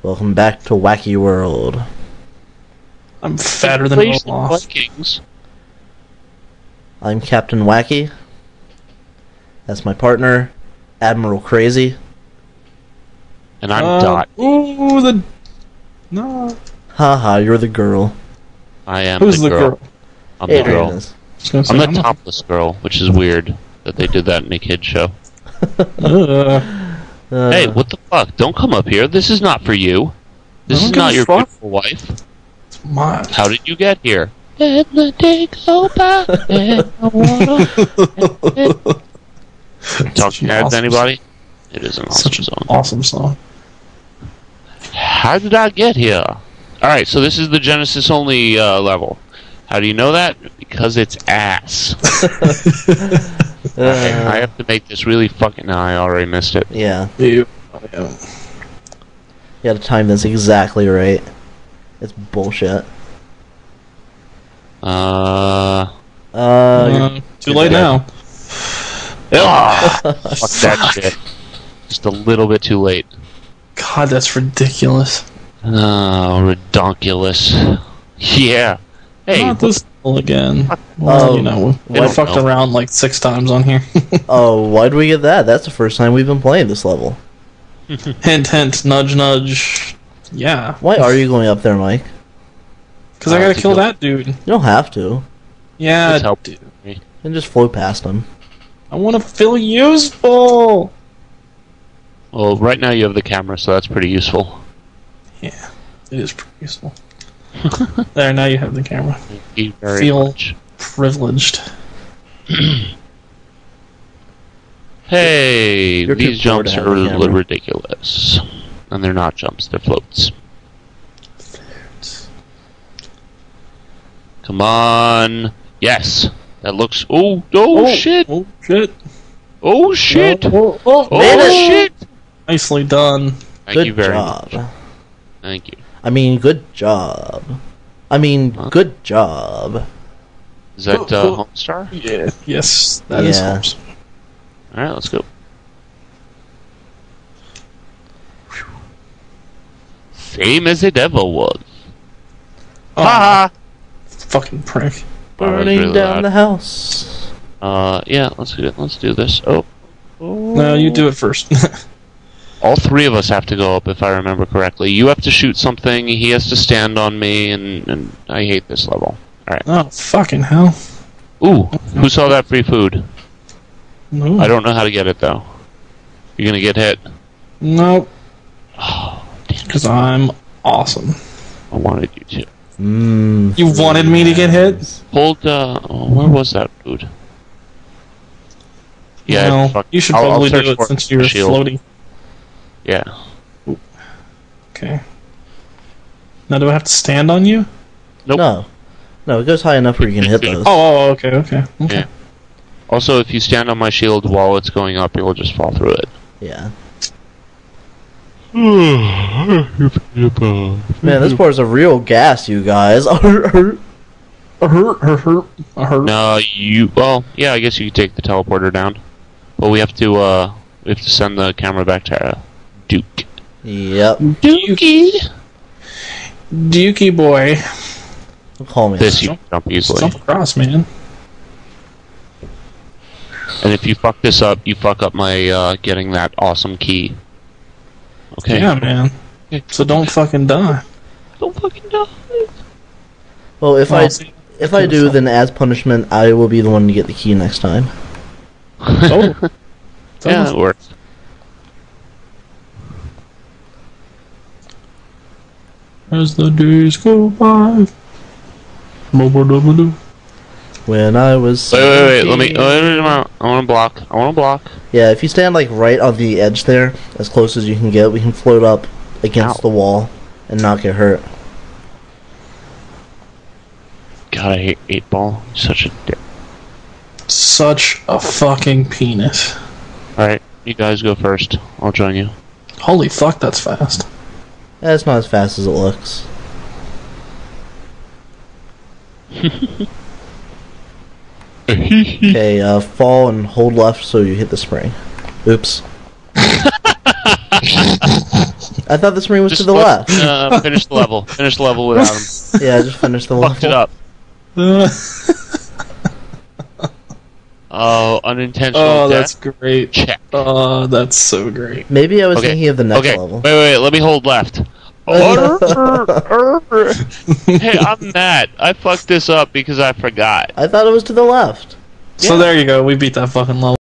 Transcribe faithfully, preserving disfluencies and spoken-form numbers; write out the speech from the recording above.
Welcome back to Wacky World. I'm fatter than Olaf. Vikings. I'm Captain Wacky. That's my partner, Admiral Crazy. And I'm Uh, Dot. Ooh, the... No. Haha, you're the girl. I am Who's the the girl. girl? I'm the Adrian girl. is. I was gonna say, I'm the I'm not- topless girl, which is weird that they did that in a kid's show. Uh, Uh, Hey, what the fuck? Don't come up here. This is not for you. This I don't is give not a your fuck. beautiful wife. it's mine. How did you get here? Let the day go by and I wanna- Talking Such an to awesome anybody? It is an awesome Such an song. awesome song. How did I get here? Alright, so this is the Genesis only uh, level. How do you know that? Because it's ass. Okay, I have to make this really fucking... No, I already missed it. yeah, You. Yeah. you gotta time this exactly right. It's bullshit. Uh... Uh, Uh, too late now. Ah, fuck that shit. Just a little bit too late. God, that's ridiculous. Oh, redonkulous. Yeah. Hey, Not this level again. Well, Oh, you know, we what- fucked no. around like six times on here. oh, why'd we get that? That's the first time we've been playing this level. Hint, hint, nudge, nudge. Yeah. Why are you going up there, Mike? Because I Uh, gotta to kill kill- that dude. You don't have to. Yeah, Just help. dude. You can just float past him. I want to feel useful. Well, right now you have the camera, so that's pretty useful. Yeah, it is pretty useful. There, now you have the camera. Thank you very Feel- much. Privileged. Hey, You're too these poor to jumps have are the camera. ridiculous. And they're not jumps, they're floats. Come on. Yes. That looks... Oh, oh, shit. Oh, shit. Oh, shit. Oh, oh, Oh, Made it. shit. Nicely done. Thank Good you very job. much. Thank you. I mean, good job. I mean, Huh? good job. Is that uh, Homestar? Yeah. Yes, that is Yeah. awesome. Alright, let's go. Same as it ever was. Oh, Ha fucking prick. ha! Burning really down loud. the house. Uh, yeah, let's do it. Let's do this. Oh. oh. No, you do it first. All three of us have to go up, if I remember correctly. You have to shoot something. He has to stand on me, and, and I hate this level. All right. Oh, fucking hell. Ooh, who saw that free food? No. I don't know how to get it though. You're gonna get hit. Nope. Oh, damn Because it! I'm awesome. I wanted you to. Mmm. You wanted me to get hit? Hold. Uh, oh, where was that food? Yeah, Well, fuck- you should I'll- I'll probably search do it for since in you're the shield. floaty. Yeah. Okay. Now do I have to stand on you? Nope. No. No, it goes high enough where you can hit those. Oh, oh, okay, okay. Okay. Yeah. Also, if you stand on my shield while it's going up, you'll just fall through it. Yeah. Man, this part's a real gas, you guys. I hurt, I hurt, I hurt. No, you. Well, yeah, I guess you could take the teleporter down, but we have to. Uh, we have to send the camera back to uh, Duke. Yep. Dukey. Dukey boy. Don't call me This that. you can jump easily, Jump across, man. and if you fuck this up, you fuck up my uh, getting that awesome key. Okay. Yeah, man. So don't fucking die. Don't fucking die. Well, if Well, I see, if I do, then as punishment, I will be the one to get the key next time. Oh. It's Yeah, almost- it works. As the days go by. Mo-bo-do-bo-do. When I was Wait, wait, wait. Let me. seventeen. Wait, wait, wait, I want to block. I want to block. Yeah, if you stand like right on the edge there, as close as you can get, we can float up against Ow. the wall and not get hurt. God, I hate eight ball. Such a dick. Such a fucking penis. All right, you guys go first. I'll join you. Holy fuck, that's fast. Yeah, it's not as fast as it looks. Okay, uh, fall and hold left so you hit the spring. Oops. I thought the submarine was Just to the fuck- left. Uh, finish the level. Finish the level without him. Yeah, I just finished the Fucked it level. up. Oh, unintentional Oh, death. that's great. Check. Oh, that's so great. Maybe I was Okay. thinking of the next Okay, level. wait, wait, let me hold left. Hey, I'm Matt. I fucked this up because I forgot. I thought it was to the left. So Yeah. there you go. We beat that fucking level.